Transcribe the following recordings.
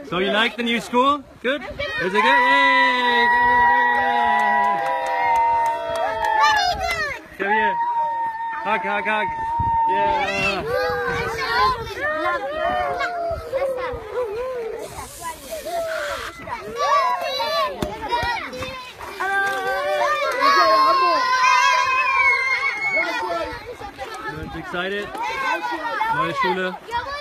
So you like the new school? Good? Is it good? Yay! Come here. Hug, hug, hug. Yeah. Excited? Neue Schule.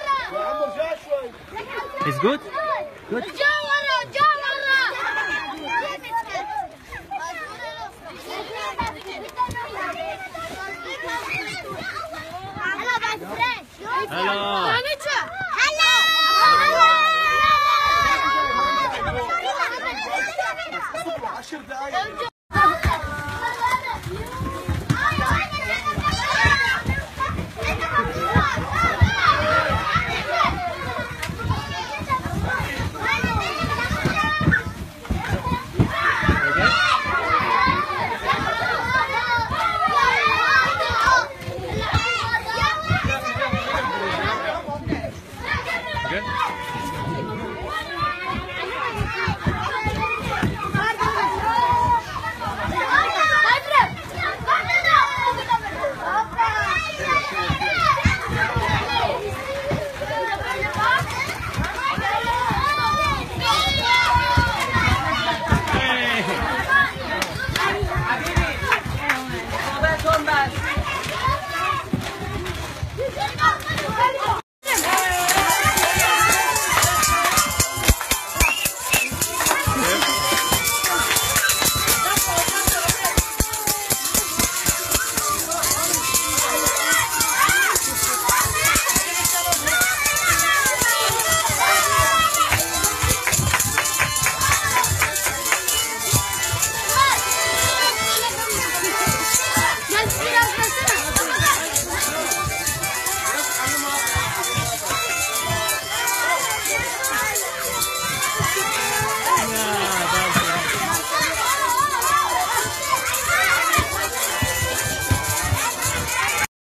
Is good? Good. Hello. Hello.